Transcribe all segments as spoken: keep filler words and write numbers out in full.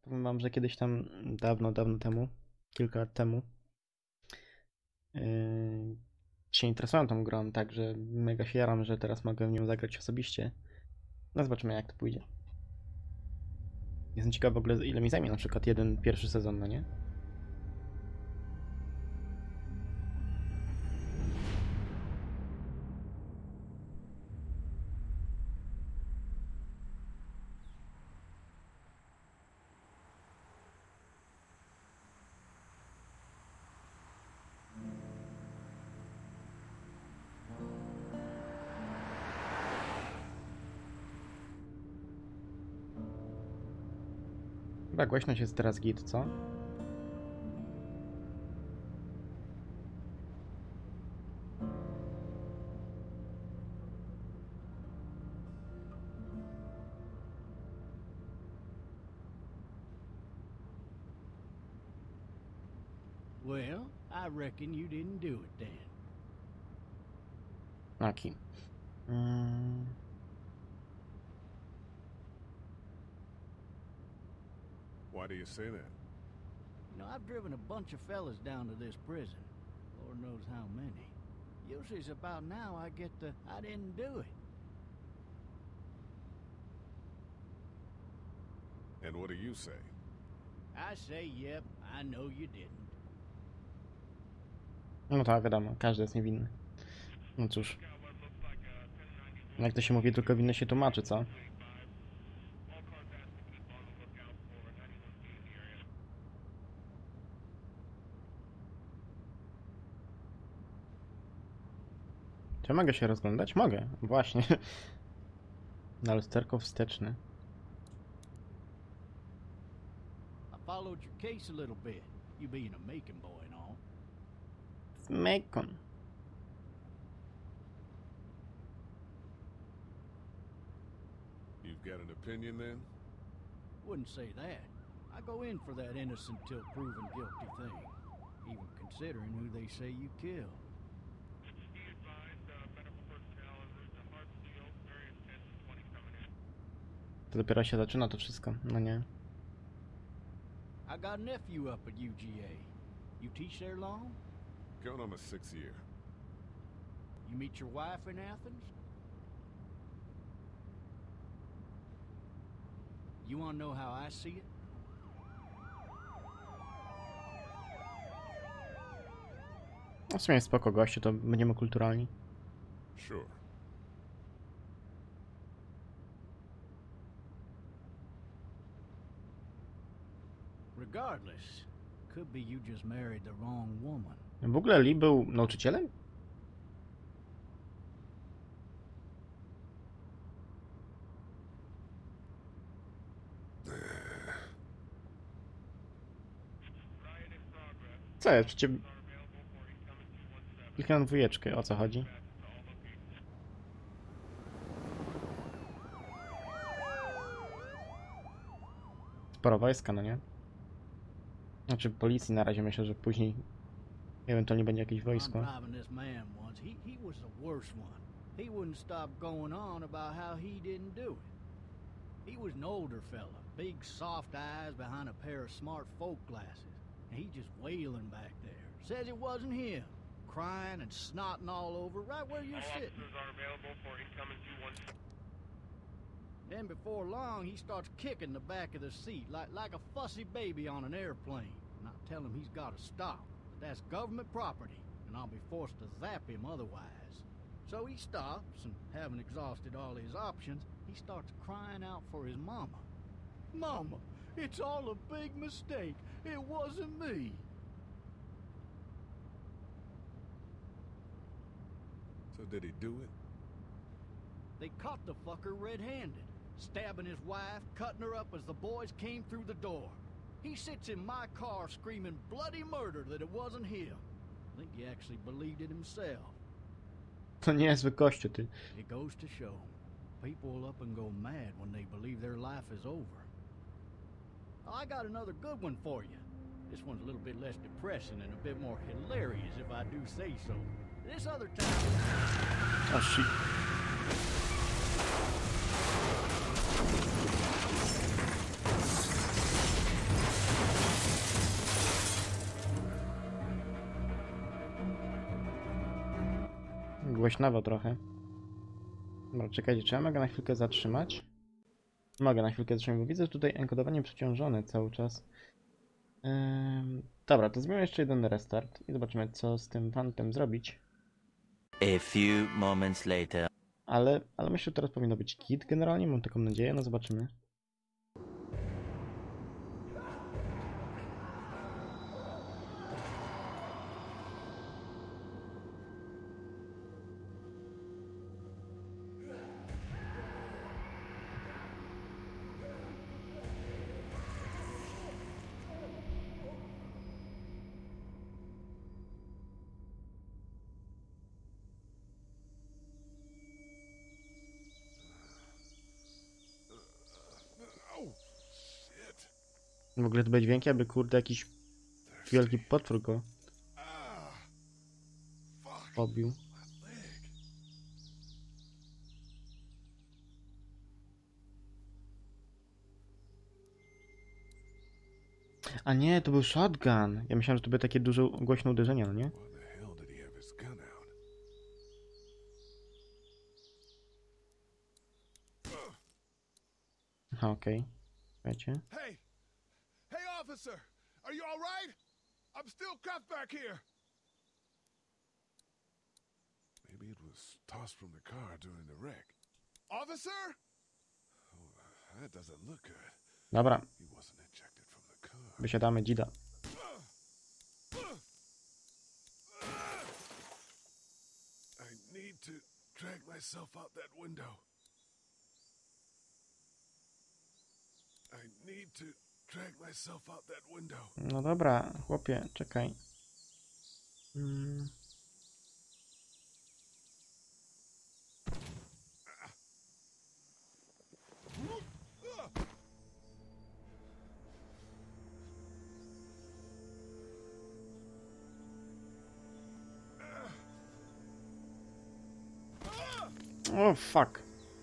Powiem wam, że kiedyś tam dawno, dawno temu, kilka lat temu yy, się interesowałem tą grą, także mega się jaram, że teraz mogę w nią zagrać osobiście. No zobaczymy, jak to pójdzie. Jestem ciekaw w ogóle, ile mi zajmie na przykład jeden pierwszy sezon, no nie? Chyba głośność jest teraz git, co? Well, I reckon you didn't do it then. Aki. Mm. Why do you say that? You know, I've driven a bunch of fellas down to this prison. Lord knows how many. Usually it's about now I get the, I didn't do it. And what do you say? I say, yep, I know you didn't. No tak, wiadomo, każdy jest niewinny. No cóż. Jak to się mówi, tylko winny się tłumaczy, co? Czy mogę się rozglądać? Mogę, właśnie. Na lusterko wsteczne. I followed your case a little bit, you being a Macon boy and all. Z Macon. You've got an opinion then? Wouldn't say that. I go in for that innocent till proven guilty thing, even considering who they say you killed. To dopiero się zaczyna to wszystko, no nie. I got a nephew up at U G A. You teach there long? Going on my sixth year. You meet your wife in Athens? You want to know how I see it? No w sumie spoko gościu, to będziemy kulturalni. Sure. Regardless, could be you just married the wrong woman. W ogóle Lee był nauczycielem? Co jest? Przecież... Kliknę na dwójeczkę, o co chodzi? Sporo wojska, no nie? Znaczy policji na razie, myślę, że później ewentualnie będzie jakieś wojsko. I'm driving this man once. He he was the worst one. He wouldn't stop going on about how he didn't do it. He was an older fella, big soft eyes behind a pair of smart folk glasses. And he just wailing back there. Says it wasn't him. Crying and snotting all over right where you're All sitting. officers are available for incoming two one. Then before long, he starts kicking the back of the seat like, like a fussy baby on an airplane. And I tell him he's got to stop. But that's government property, and I'll be forced to zap him otherwise. So he stops, and having exhausted all his options, he starts crying out for his mama. Mama, it's all a big mistake. It wasn't me. So did he do it? They caught the fucker red-handed, stabbing his wife, cutting her up as the boys came through the door. He sits in my car screaming bloody murder that it wasn't him. I think he actually believed it himself. To niezły gościu, ty. It goes to show, people will up and go mad when they believe their life is over. I got another good one for you. This one's a little bit less depressing and a bit more hilarious if I do say so. This other time... O, shit. głośnawo trochę. Dobra, czekajcie, czy ja mogę na chwilkę zatrzymać? Mogę na chwilkę zatrzymać, bo widzę, że tutaj enkodowanie przeciążone cały czas. Ym, dobra, to zrobimy jeszcze jeden restart i zobaczymy, co z tym fantem zrobić. A few moments later. Ale, ale myślę, że teraz powinno być kit generalnie, mam taką nadzieję, no zobaczymy. Oh, shit. W ogóle to będzie dźwięki, aby kurde jakiś wielki potwór go Ah, fuck. pobił. My leg. A nie, to był shotgun. Ja myślałem, że to były takie duże, głośne uderzenia, no nie? Why the hell did he have his gun out? Aha, okej. Słuchajcie. Hey! Hey, officer! Are you all right? I'm still cuffed back here. Maybe it was tossed from the car during the wreck. Officer? Oh, that doesn't look good. Dobra, He wasn't ejected from the car. wysiadamy dzida. I need to drag myself out that window. I need to drag myself out that window. No dobra, chłopie, czekaj. Mm. O, fuck.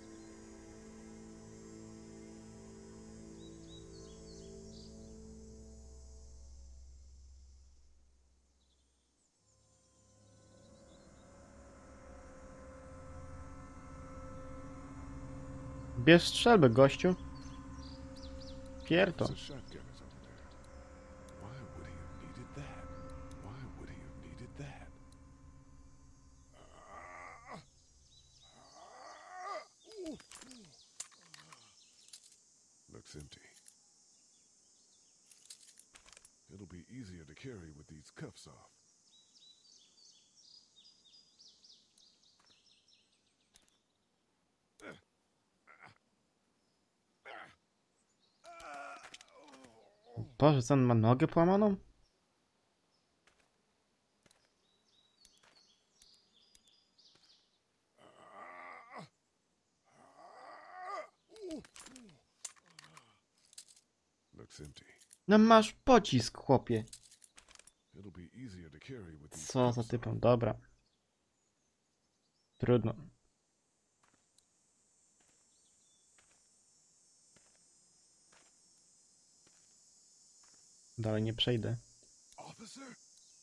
Bierz strzelbę, gościu. Pierto. There's a shotgun is over there. Why would he have needed that? Why would he have needed that? Looks empty. It'll be easier to carry with these cuffs off. Boże, co on ma nogę połamaną? Looks empty. No masz pocisk, chłopie. It'll be easier to carry with these Co za cuffs typem, off. dobra. Trudno. Dalej nie przejdę. Officer?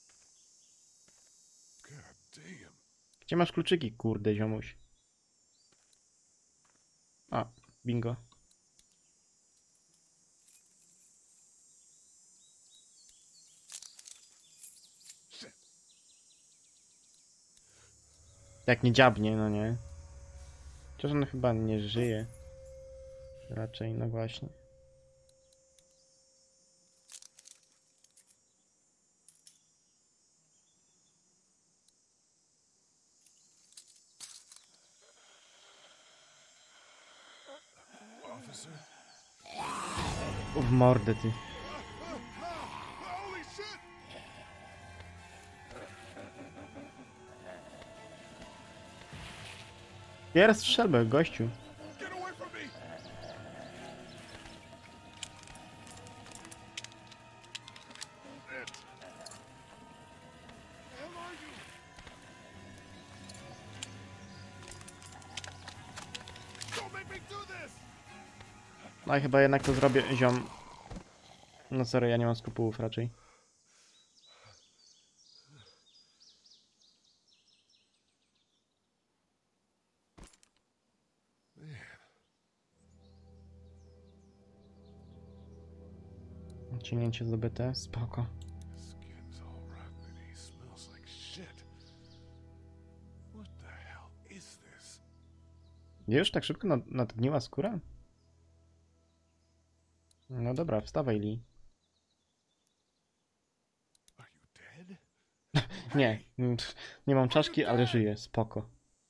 God damn. Gdzie masz kluczyki, kurde, ziomuś? A, bingo. Shit. Jak nie dziabnie, no nie. Chociaż on chyba nie żyje. Raczej, no właśnie. Officer? W mordę, ty. Holy shit! Bierz strzelbę, gościu. Get away from me! It. Where are you? Don't make me do this! No i chyba jednak to zrobię, ziom. No sorry, ja nie mam skrupułów raczej. ciągnięcie zdobyte, spoko. Skin's all rotten and he smells like shit. What the hell is this? Już tak szybko nad nadgniła skóra? No dobra, wstawaj, Lee. Are you dead? Nie, mm, pff, nie mam czaszki, ale żyję, spoko.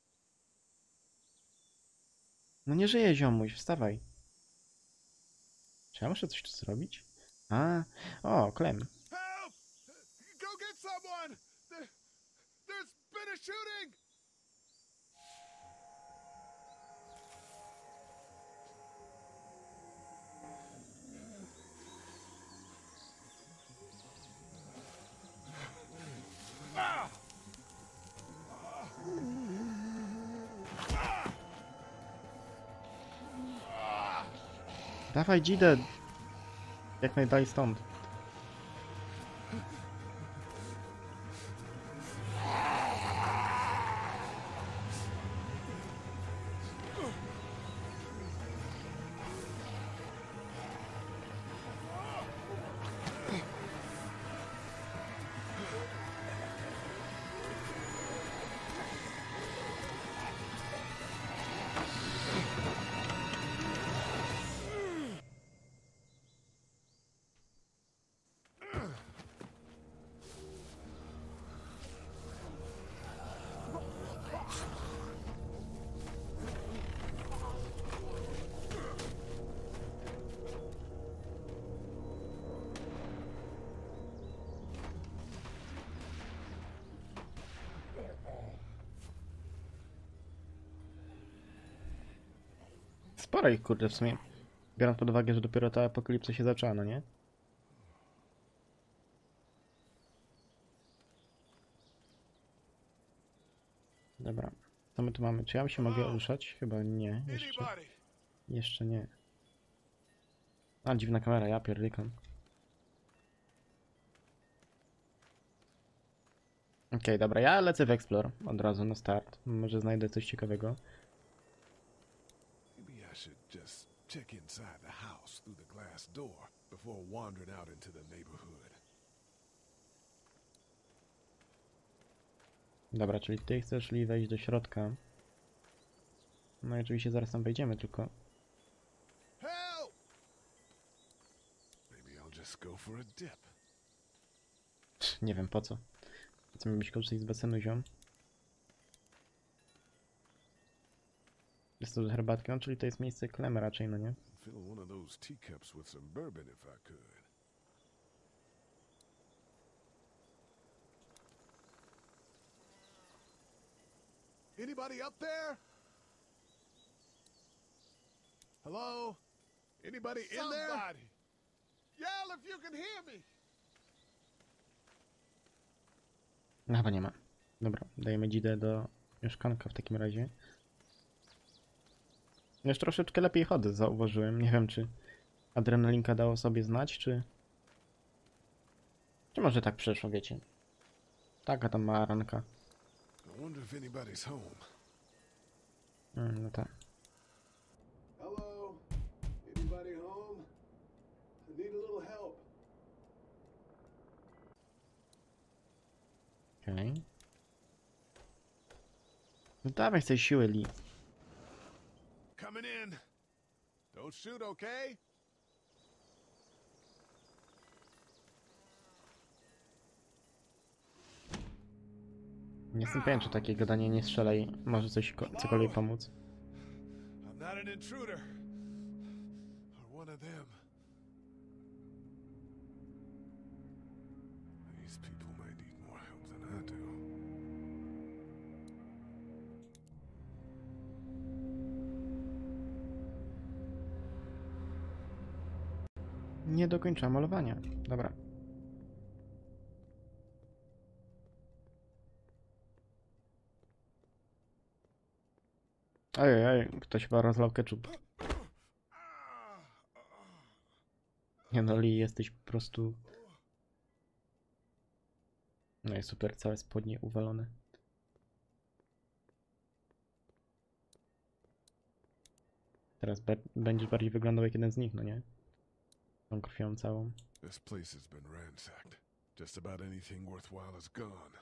No nie żyje, ziomuś, wstawaj. Czy ja muszę coś tu zrobić? A, o, Clem. Help! Go get someone! There, there's been a shooting! Dawaj, dzidę! Jak najdalej stąd. Sporo ich, kurde, w sumie. Biorąc pod uwagę, że dopiero ta apokalipsa się zaczęła, no nie? Dobra. Co my tu mamy? Czy ja się mogę ruszać? Chyba nie. Jeszcze, Anybody? jeszcze nie. A, dziwna kamera, ja pierdykam. Okej, okay, dobra, ja lecę w Explore od razu na start. Może znajdę coś ciekawego. Maybe I should just check inside the house through the glass door before wandering out into the neighborhood. Dobra, czyli ty chcesz Lee wejść do środka. No i oczywiście zaraz tam wejdziemy, tylko... Help! Maybe I'll just go for a dip. Nie wiem po co. Co mi być korzystać z basenu, ziom? Jest to herbatki, no czyli to jest miejsce Clem raczej, no nie? Fill one of those teacups with some bourbon if I could. Anybody up there? Hello? Anybody in there? Somebody! Yell if you can hear me! No chyba nie ma. Dobra, dajemy dzidę do mieszkanka w takim razie. Już troszeczkę lepiej chodzę, zauważyłem. Nie wiem, czy adrenalinka dało sobie znać, czy... Czy może tak przeszło, wiecie? Taka tam mała ranka. I wonder if anybody's home. Mm, no tak. Hello? Anybody home? I need a little help. Okej. Okay. No dawaj chcę siły, Lee. Coming in. Don't shoot, okay? Nie jestem pewien, czy takie gadanie nie strzelaj może coś cokolwiek pomóc. I'm not an intruder. Or one of them. These people might need more help than I do. Nie dokończyłam malowania. Dobra. Ej, ej, ktoś chyba rozlał ketchup. Nie no, Lee, jesteś po prostu... No i super, całe spodnie uwalone. Teraz be będziesz bardziej wyglądał jak jeden z nich, no nie? Tą krwią całą. This place has been ransacked. Just about anything worthwhile is gone.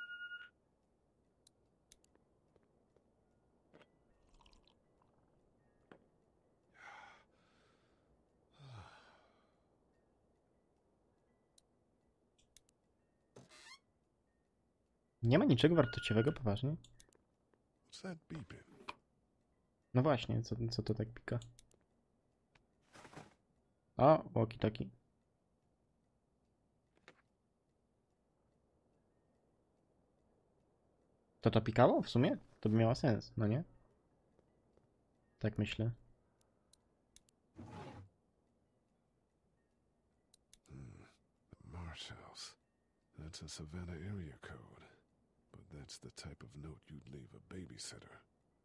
Nie ma niczego wartościowego, poważnie? What's that beeping? No właśnie, co, co to tak pika? O, walkie-talkie. To to pikało w sumie? To by miało sens, no nie? Tak myślę. Hmm. The Marsh House. That's a Savannah area code. But that's the type of note you'd leave a babysitter.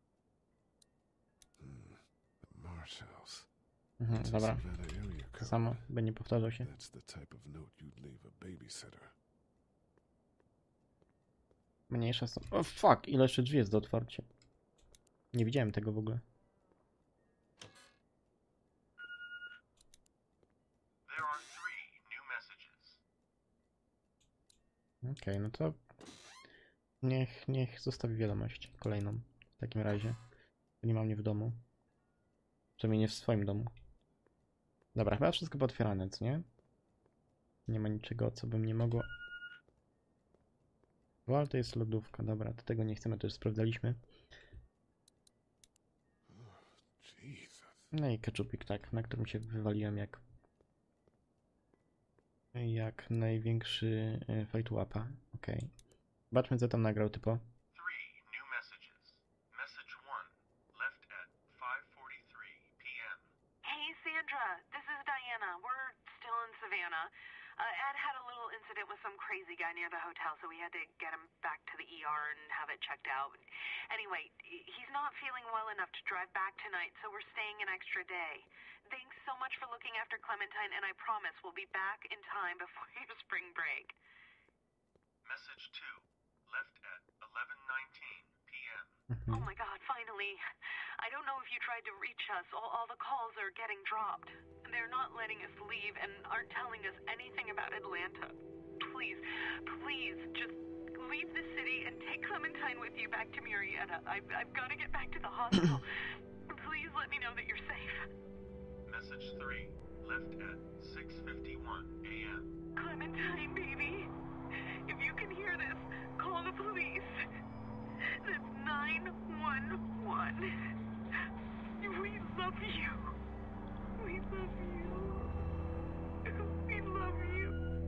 Hmm. The Marsh House. Mhm, It's a dobra. Savannah area To code. samo, by nie powtarzał się. That's the type of note you'd leave a babysitter. Mniejsza są. O fuck, ile jeszcze drzwi jest do otwarcia. Nie widziałem tego w ogóle. There are three new messages. Okej, no to niech, niech zostawi wiadomość kolejną w takim razie. Nie ma mnie w domu. Przynajmniej nie w swoim domu. Dobra, chyba wszystko pootwierane, co nie? Nie ma niczego, co bym nie mogło... O, ale to jest lodówka, dobra, to tego nie chcemy, to już sprawdzaliśmy. Jesus. No i keczupik, tak, na którym się wywaliłem jak... Jak największy y, fajtłapa. Okej. Zobaczmy, co tam nagrał typo. Three new messages. Message one, left at five forty-three p m Hey, Sandra, this is Diana. We're still in Savannah. Uh, Ed had a little incident with some crazy guy near the hotel, so we had to get him back to the E R and have it checked out. Anyway, he's not feeling well enough to drive back tonight, so we're staying an extra day. Thanks so much for looking after Clementine, and I promise we'll be back in time before your spring break. Message two, left at eleven nineteen p m Mhm. Oh my god, finally. I don't know if you tried to reach us. All, all the calls are getting dropped. They're not letting us leave and aren't telling us anything about Atlanta. Please, please, just leave the city and take Clementine with you back to Murrieta. I've, I've got to get back to the hospital. Please let me know that you're safe. Message three, left at six fifty-one a m Clementine, baby. If you can hear this, call the police. That's nine one one. We love you. We love you. We love you.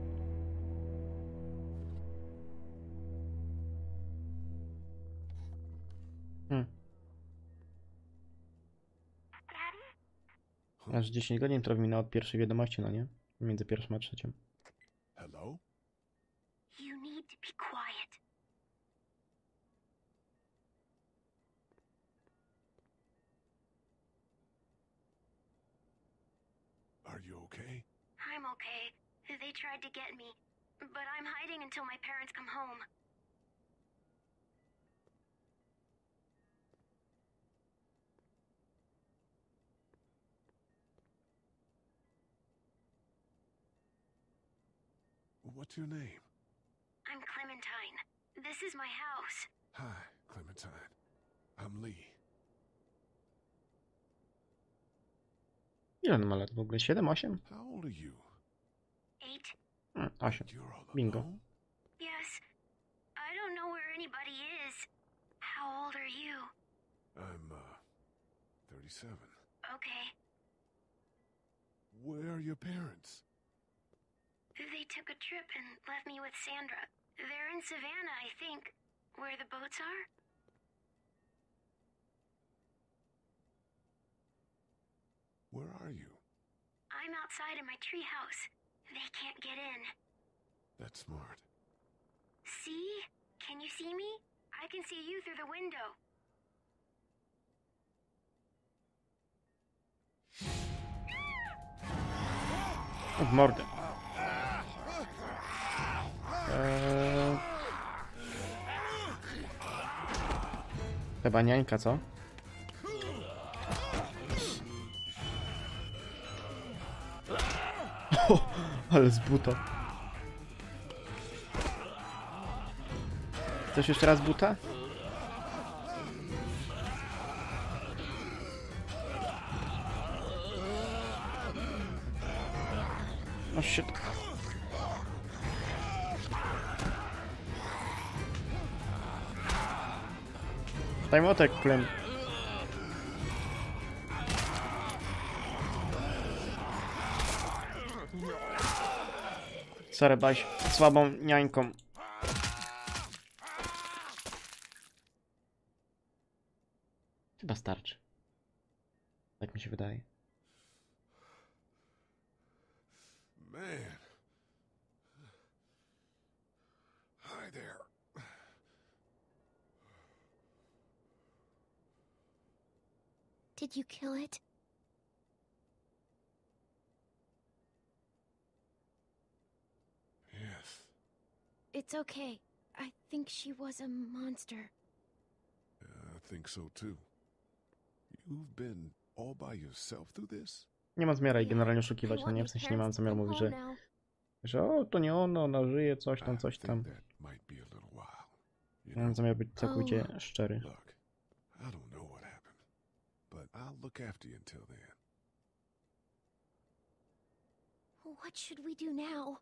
Hmm. Aż dziesięć godzin to minęło od pierwszej wiadomości, no nie? Między pierwszą a trzecią. Hello? You need to be quiet. Are you okay? I'm okay. They tried to get me, but I'm hiding until my parents come home. What's your name? I'm Clementine. This is my house. Hi, Clementine. I'm Lee. Ile on ma lat w ogóle? siedem, osiem? How old are you? Eight? Hmm, osiem. You're all Bingo. alone? Yes. I don't know where anybody is. How old are you? I'm, uh, thirty-seven. Okay. Where are your parents? They took a trip and left me with Sandra. They're in Savannah, I think. Where the boats are? Where are you? I'm outside in my treehouse. They can't get in. That's smart. See? Can you see me? I can see you through the window. W mordę. Eee... Chyba niańka, co? O, ale z buta. Chcesz jeszcze raz buta? O shit. Daj młotek, Clem. Sorry, baś słabą niańką. Chyba starczy. Tak mi się wydaje. Man. Hi there. Did you kill it? Yes. It's okay. I think she was a monster. I think so too. You've been all by yourself through this? Nie ma zamiaru jej generalnie I oszukiwać, no want nie? my W sensie nie mam parents to zamiaru come mówić, home że, now. że o, to nie ona, ona żyje, coś tam, I coś think tam. that might be a little while. You Nie mam know, zamiaru być całkowicie szczery. look, I don't know what happened, but I'll look after you until then. What should we do now?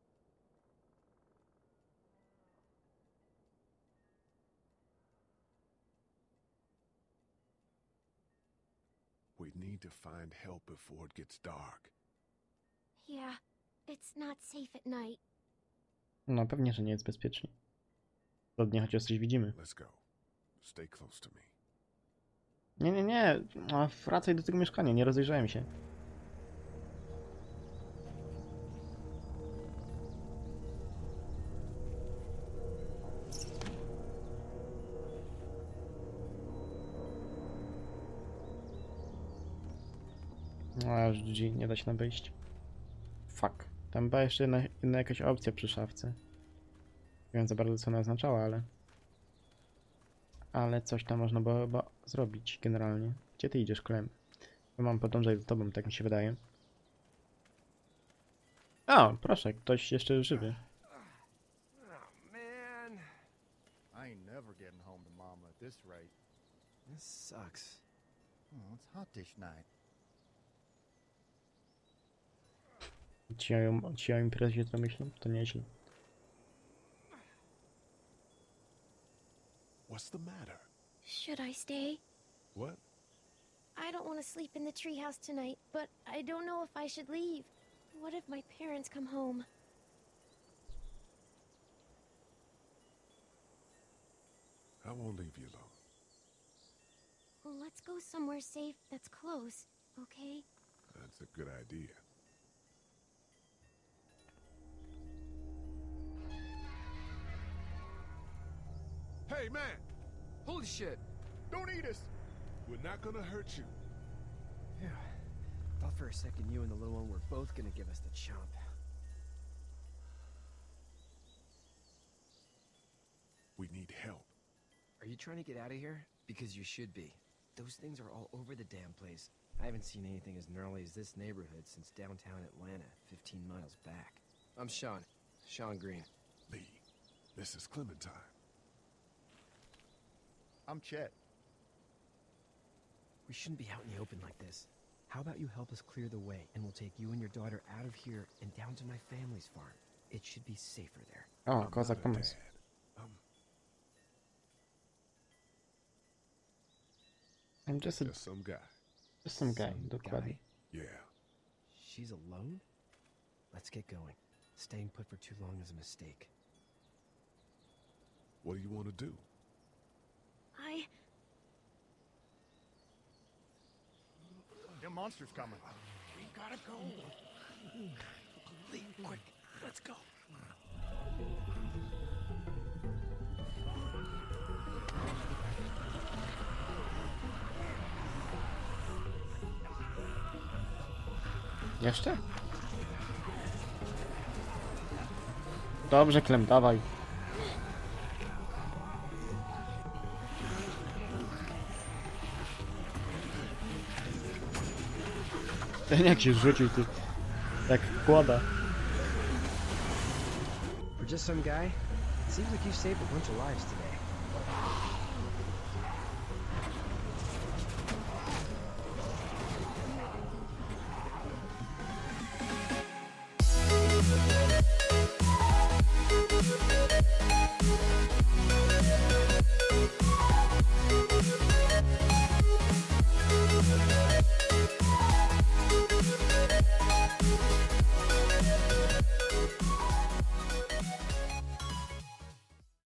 We need to find help before it gets dark. Yeah, it's not safe at night. No pewnie, że nie jest bezpiecznie. Do dnia chociaż coś widzimy. Let's go. Stay close to me. Nie, nie, nie. A wracaj do tego mieszkania, nie rozejrzałem się. No już G G, nie da się tam wejść. Fuck. Tam była jeszcze jedna, jedna jakaś opcja przy szafce. Nie wiem za bardzo co ona oznaczała, ale... Ale coś tam można było chyba zrobić generalnie. Gdzie ty idziesz, Clem? Ja mam podążać za tobą, tak mi się wydaje. O, proszę, ktoś jeszcze żywy. Oh, man. I ain't never getting home to Mama at this rate. This sucks. Oh, it's hot this night. Ci o, ci o imprezie to myślą? To nieźle. What's the matter? Should I stay? What? I don't want to sleep in the treehouse tonight, but I don't know if I should leave. What if my parents come home? I won't leave you alone. Well, let's go somewhere safe that's close, okay? That's a good idea. Hey, man! Holy shit! Don't eat us! We're not gonna hurt you. Yeah. Thought for a second you and the little one were both gonna give us the chomp. We need help. Are you trying to get out of here? Because you should be. Those things are all over the damn place. I haven't seen anything as gnarly as this neighborhood since downtown Atlanta, fifteen miles back. I'm Sean. Sean Green. Lee, this is Clementine. I'm Chet. We shouldn't be out in the open like this. How about you help us clear the way, and we'll take you and your daughter out of here and down to my family's farm. It should be safer there. O, I'm kozak not a pomysł. dad. I'm I'm just a, just some guy. just some guy, Some dokładnie. guy? Yeah. She's alone? Let's get going. Staying put for too long is a mistake. What do you want to do? I... Them monsters coming. We gotta go. Lee, quick, let's go. Jeszcze? Dobrze, Clem, dawaj. Ten jak się rzucił tu. Jak kłada. For just some guy, it seems like you saved a bunch of lives today.